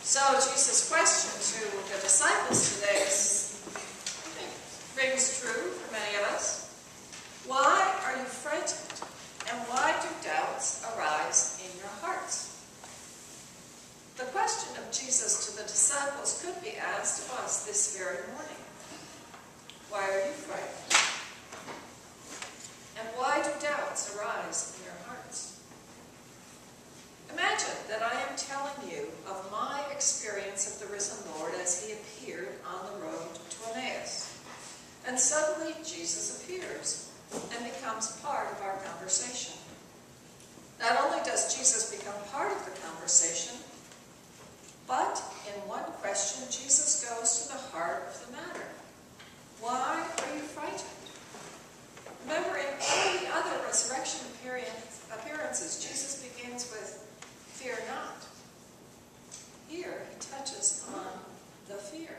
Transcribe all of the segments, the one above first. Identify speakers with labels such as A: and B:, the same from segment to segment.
A: So Jesus' question to the disciples today is, I think, rings true for many of us. Why are you frightened? And why do doubts arise in your hearts? The question of Jesus to the disciples could be asked of us this very morning. Why are you frightened? And why do doubts arise in your hearts? Imagine that I am telling you of my experience of the risen Lord as he appeared on the road to Emmaus. And suddenly Jesus appears and becomes part of our conversation. Not only does Jesus become part of the conversation, but in one question, Jesus goes to the heart of the matter. Why are you frightened? Remember, in all the other resurrection appearances, Jesus begins with, "Fear not." Here, he touches on the fear.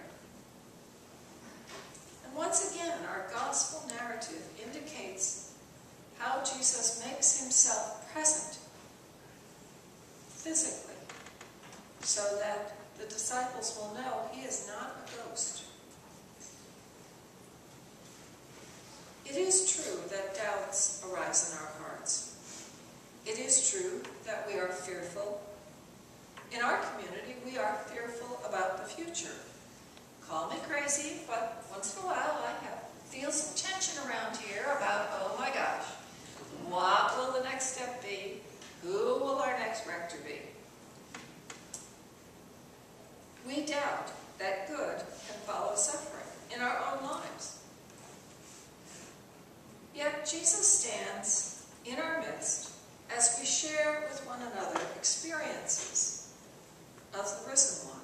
A: And once again, our gospel narrative indicates how Jesus makes himself present physically, so that the disciples will know he is not a ghost. It is true that doubts arise in our hearts. It is true that we are fearful. In our community, we are fearful about the future. Call me crazy, but once in a while I feel some tension around here about, oh my gosh, what will the next step be? Who will our next rector be? We doubt that good can follow suffering in our own lives. Yet Jesus stands in our midst as we share with one another experiences of the risen one.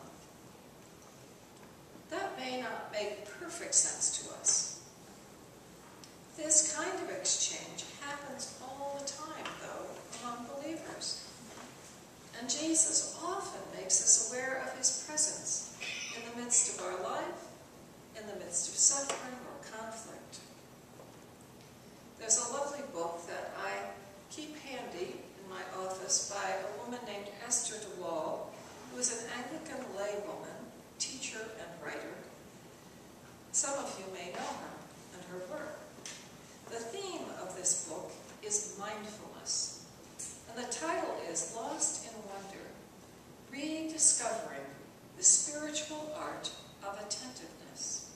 A: That may not make perfect sense to us. This kind of exchange happens all the time, though, among believers. And Jesus often makes us aware of his presence in the midst of our life, in the midst of suffering or conflict. There's a lovely book that I keep handy in my office by a woman named Esther DeWall, who is an Anglican laywoman, teacher, and writer. Some of you may know her and her work. The theme of this book is mindfulness, and the title is Lost in Wonder, Rediscovering the Spiritual Art of Attentiveness.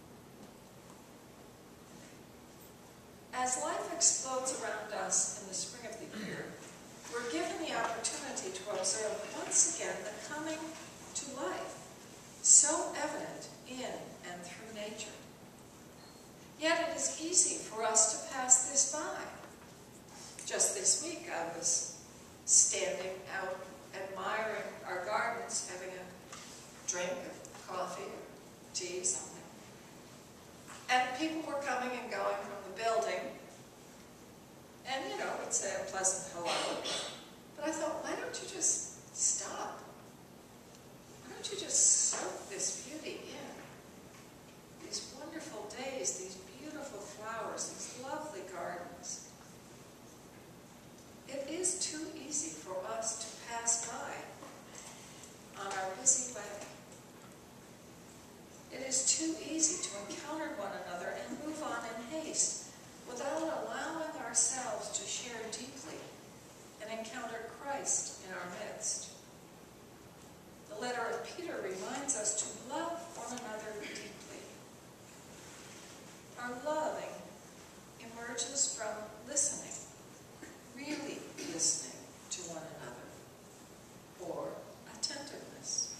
A: As life explodes around us in the spring of the year, we're given the opportunity to observe once again the coming to life, so evident in and through nature. Yet it is easy for us to pass this by. Just this week I was standing out admiring our gardens, having a drink of coffee or tea, something. And people were coming and going from the building. And, we'd say a pleasant hello. But I thought, why don't you just stop? Why don't you just soak this beauty in? These wonderful days, these beautiful flowers, these lovely gardens. It is too easy for us to pass by on our busy way. It is too easy to encounter one another and move on in haste without allowing ourselves to share deeply and encounter Christ in our midst. The letter of Peter reminds us to love one another deeply. Our loving emerges from listening, really listening to one another, or attentiveness.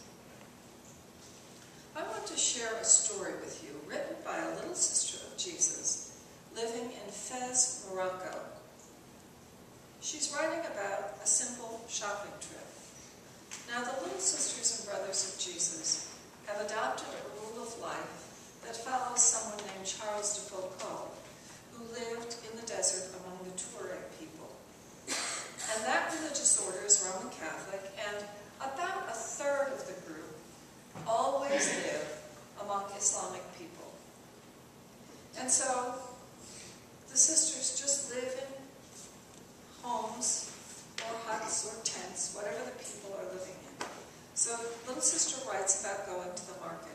A: I want to share a story with you written by a little sister of Jesus living in Fez, Morocco. She's writing about a simple shopping trip. Now, the little sisters and brothers of Jesus have adopted a rule of life that follows someone named Charles de Foucault, who lived in the desert among the Tuareg people. And that religious order is Roman Catholic, and about a third of the group always live among Islamic people. And so the sisters just live in homes or huts or tents, whatever the people are living in. So little sister writes about going to the market.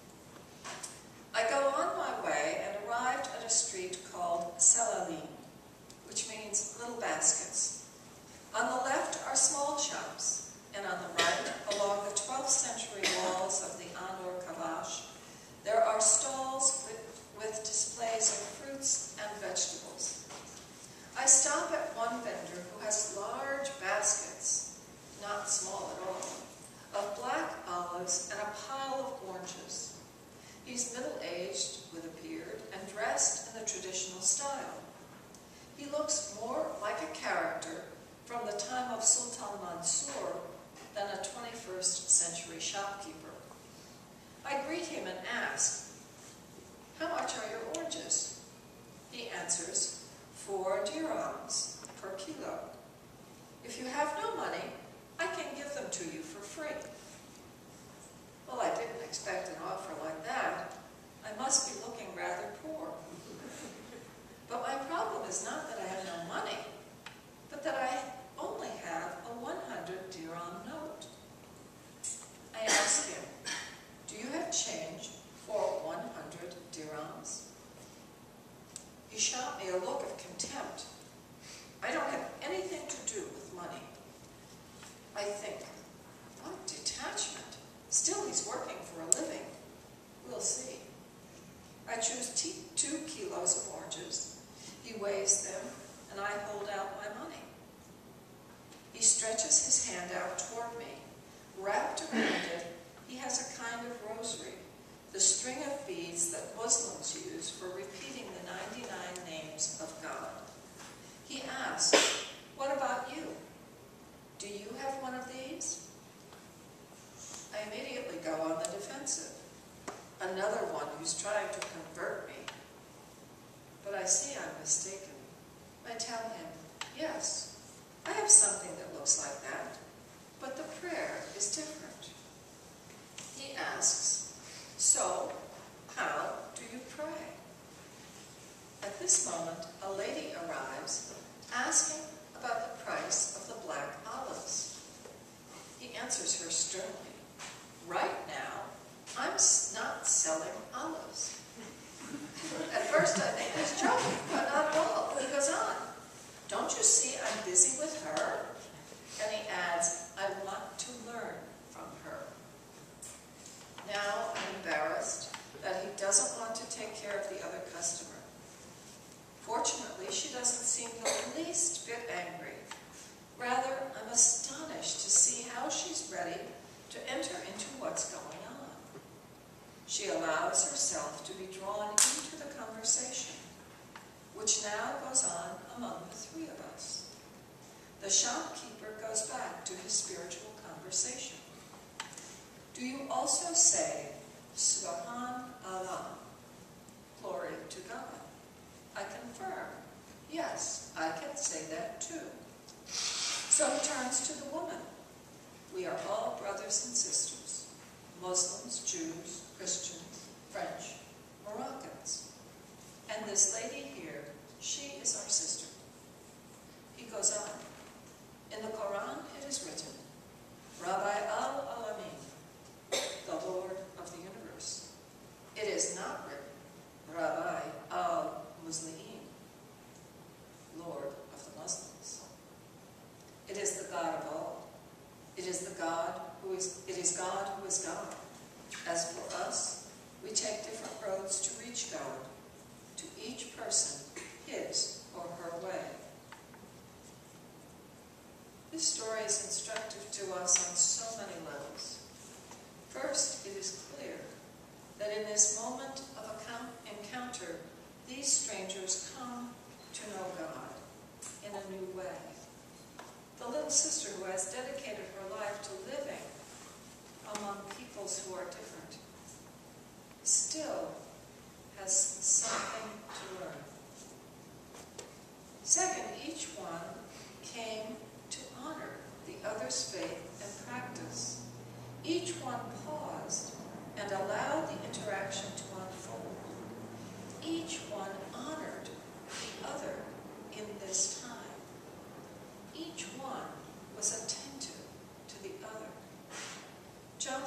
A: I go on my way and arrived at a street called Selalim, which means little baskets. On the left are small shops, and on the right, along the 12th century walls of the Anur Kavash, there are stalls with displays of fruits and vegetables. I stop at one vendor who has large baskets, not small at all, of black olives and a pile of oranges. He's middle-aged, with a beard, and dressed in the traditional style. He looks more like a character from the time of Sultan Mansur than a 21st century shopkeeper. I greet him and ask, "How much are your oranges?" He answers, 4 dirhams per kilo. "If you have no money, I can give them to you for free." Well, I didn't expect an offer like that. I must be looking rather poor. But my problem is not that I have no money, but that I only have a 100 dirham note. I ask him, "Do you have change for 100 dirhams?" He shot me a look of contempt. I don't have anything to do with money. I think, what detachment. Still, he's working for a living. We'll see. I choose 2 kilos of oranges. He weighs them, and I hold out my money. He stretches his hand out toward me. Wrapped around it, he has a kind of rosary, the string of beads that Muslims use for repeating the 99 names of God. He asks, "What about you? Do you have one of these?" I immediately go on the defensive. Another one who's trying to convert me. But I see I'm mistaken. I tell him, "Yes, I have something that looks like that, but the prayer is different." He asks, "So, how do you pray?" At this moment, a lady arrives asking about the price of the black olives. He answers her sternly, "Right now, I'm not selling olives." At first I think he's joking, but not at all. He goes on, "Don't you see I'm busy with her?" And he adds, "I want to learn from her." Now I'm embarrassed that he doesn't want to take care of the other customer. Fortunately, she doesn't seem the least bit angry. Rather, I'm astonished to see how she's ready to enter into what's going on. She allows herself to be drawn into the conversation, which now goes on among the 3 of us. The shopkeeper goes back to his spiritual conversation. "Do you also say, 'Subhan Allah,' glory to God?" I confirm, "Yes, I can say that too." So he turns to the woman. We are all brothers and sisters, Muslims, Jews, Christians, French, Moroccans. And this lady here, she is our sister. He goes on, "In the Quran it is written, Rabbi al-Alamin, the Lord of the universe. It is not written, Rabbi al-Muslimin, Lord of the Muslims. It is the God of all. It is God who is God. As for us, we take different roads to reach God, to each person his or her way." This story is instructive to us on so many levels. First, it is clear that in this moment of encounter, these strangers come to know God in a new way. The little sister who has dedicated her life to living among peoples who are different still has something to learn. Second, each one came to honor the other's faith and practice. Each one paused and allowed the interaction to unfold. Each one honored the other in this time. Each one was attentive to the other. John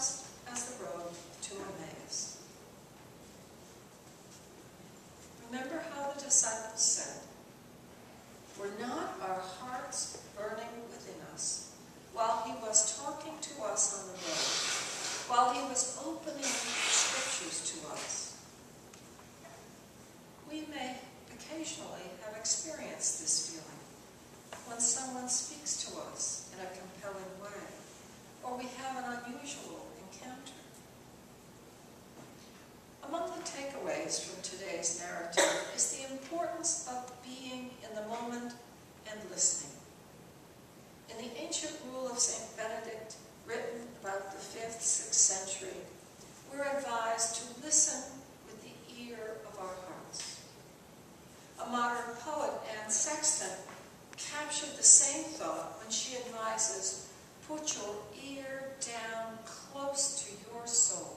A: 5th, 6th century, we're advised to listen with the ear of our hearts. A modern poet, Anne Sexton, captured the same thought when she advises, put your ear down close to your soul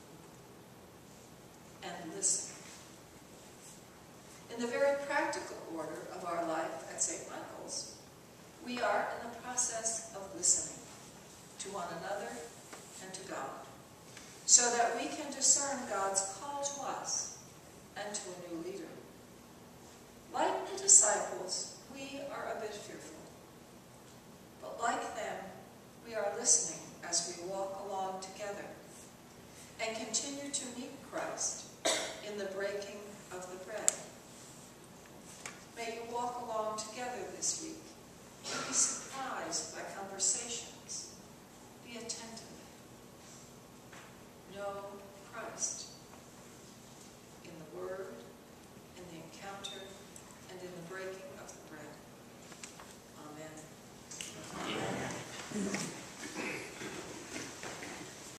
A: and listen. In the very practical order of our life at St. Michael's, we are in the process of listening to one another and to God, so that we can discern God's call to us and to a new leader. Like the disciples, we are a bit fearful, but like them, we are listening as we walk along together and continue to meet Christ in the breaking of the bread. May you walk along together this week in peace